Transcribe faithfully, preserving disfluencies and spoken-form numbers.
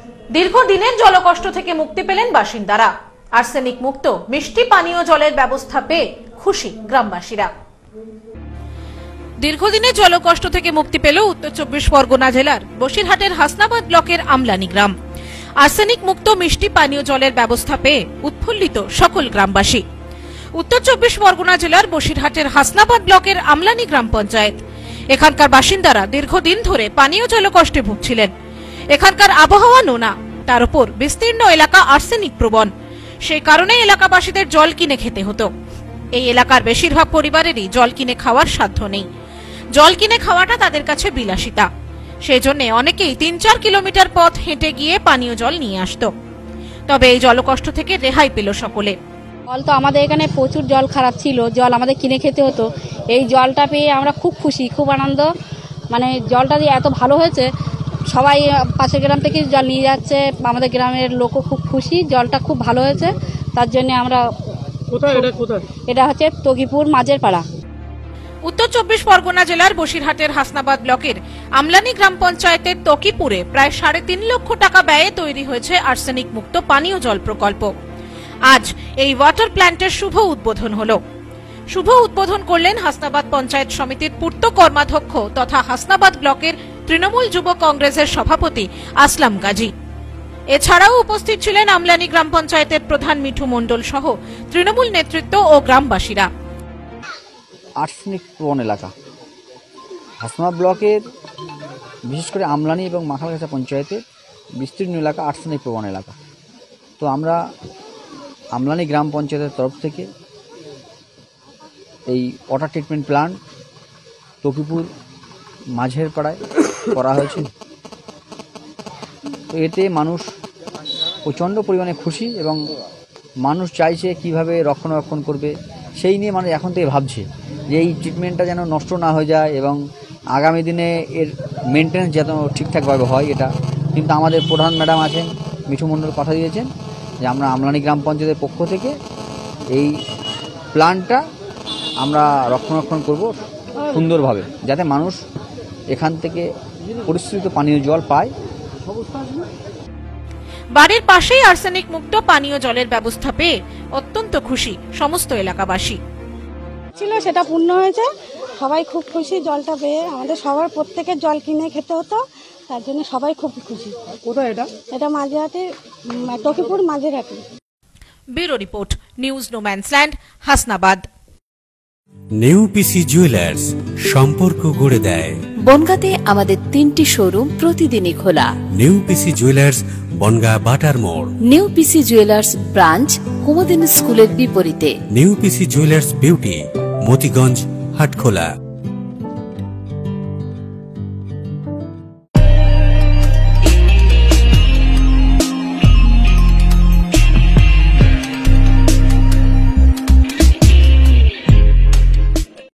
দীর্ঘদিনের জলকষ্ট থেকে মুক্তি পেলেন বাসিন্দারা। আর্সেনিক মুক্ত মিষ্টি পানীয় জলের ব্যবস্থা পেয়ে খুশি গ্রামবাসীরা। দীর্ঘদিনের জলকষ্ট থেকে মুক্তি পেল উত্তর চব্বিশ পরগনা জেলার বসিরহাটের হাসনাবাদ ব্লকের আমলানি গ্রাম। আর্সেনিক মুক্ত মিষ্টি পানীয় জলের ব্যবস্থা পেয়ে উৎফুল্লিত সকল গ্রামবাসী। উত্তর চব্বিশ পরগনা জেলার বসিরহাটের হাসনাবাদ ব্লকের আমলানি গ্রাম পঞ্চায়েত। এখানকার বাসিন্দারা দীর্ঘদিন ধরে পানীয় জলকষ্টে ভুগছিলেন। এখানকার আবহাওয়া নোনা, তার উপর বিস্তীর্ণ এলাকা আর্সেনিক প্রবণ। সেই কারণে এলাকাবাসীদের জল কিনে খেতে হতো। এই এলাকার বেশিরভাগ পরিবারেরই জল কিনে খাওয়ার সাধ্য নেই। জল কিনে খাওয়াটা তাদের কাছে বিলাসিতা। সেই জন্য অনেকেই তিন চার কিলোমিটার পথ হেঁটে গিয়ে পানীয় জল নিয়ে আসত। তবে এই জলকষ্ট থেকে রেহাই পেল সকলে। জল তো আমাদের এখানে প্রচুর জল খারাপ ছিল, জল আমাদের কিনে খেতে হতো। এই জলটা পেয়ে আমরা খুব খুশি, খুব আনন্দ। মানে জলটা দিয়ে এত ভালো হয়েছে, সবাই পাশের গ্রাম থেকে জল নিয়ে যাচ্ছে। আমাদের গ্রামের লোকও খুব খুশি, জলটা খুব ভালো হয়েছে। তার জন্য আমরা কোথায় এটা কোথায় এটা হচ্ছে তগিপুর মাঝের পাড়া। উত্তর চব্বিশ পরগনা জেলার বসিরহাটের হাসনাবাদ ব্লকের আমলানি গ্রাম পঞ্চায়েতের তকিপুরে প্রায় সাড়ে তিন লক্ষ টাকা ব্যয়ে তৈরি হয়েছে আর্সেনিক মুক্ত পানীয় জল প্রকল্প। আজ এই ওয়াটার প্ল্যান্টের শুভ উদ্বোধন হলো। শুভ উদ্বোধন করলেন হাসনাবাদ পঞ্চায়েত সমিতির পূর্ত কর্মাধ্যক্ষ তথা হাসনাবাদ ব্লকের তৃণমূল যুব কংগ্রেসের সভাপতি আসলাম গাজী। এছাড়াও উপস্থিত ছিলেন আমলানি গ্রাম পঞ্চায়েতের প্রধান মিঠু মণ্ডল সহ তৃণমূল নেতৃত্ব ও গ্রামবাসীরা। আর্সেনিক প্রবণ এলাকা হাসনাবাদ ব্লকের, বিশেষ করে আমলানি এবং মাখালগাছা পঞ্চায়েতের বিস্তীর্ণ এলাকা আর্সেনিক প্রবণ এলাকা। তো আমরা আমলানি গ্রাম পঞ্চায়েতের তরফ থেকে এই ওয়াটার ট্রিটমেন্ট প্ল্যান্ট তকিপুর মাঝের পাড়ায় করা হয়েছে। তো এতে মানুষ প্রচণ্ড পরিমাণে খুশি এবং মানুষ চাইছে কিভাবে রক্ষণাবেক্ষণ করবে, সেই নিয়ে মানুষ এখন থেকে ভাবছে যে এই ট্রিটমেন্টটা যেন নষ্ট না হয়ে যায় এবং আগামী দিনে এর মেনটেন্যান্স যেন ঠিকঠাকভাবে হয়। এটা কিন্তু আমাদের প্রধান ম্যাডাম আছেন, মিঠু মণ্ডল কথা দিয়েছেন যে আমরা আমলানি গ্রাম পঞ্চায়েতের পক্ষ থেকে এই প্ল্যান্টটা আমরা রক্ষণাবেক্ষণ করব সুন্দরভাবে, যাতে মানুষ এখান থেকে পরিশোধিত পানীয় জল পায়। বাড়ির পাশেই আর্সেনিক মুক্ত পানীয় জলের ব্যবস্থা পেয়ে অত্যন্ত খুশি সমস্ত এলাকাবাসী। ছিল সেটা পূর্ণ হয়েছে, সবাই খুব খুশি জলটা পেয়ে। আমাদের সবার প্রত্যেকের জল কিনে খেতে হতো, তার জন্য সবাই খুব খুশি। কোথায় এটা? এটা মাঝেরহাটে, তকিপুর মাঝেরহাটে। Bureau report, news no man's land, Hasnabad. Neupisi jewellers, সম্পর্ক গড়ে দেয়। বনগাঁতে আমাদের তিনটি শোরুম প্রতিদিনই খোলা। নেউপিসি জুয়েলার্স, বনগাঁ বাটার মোড়। নেউপিসি জুয়েলার্স ব্রাঞ্চ কুমুদিনী স্কুলের বিপরীতে। Neupisi jewellers beauty, Matiganj, Hatkhola.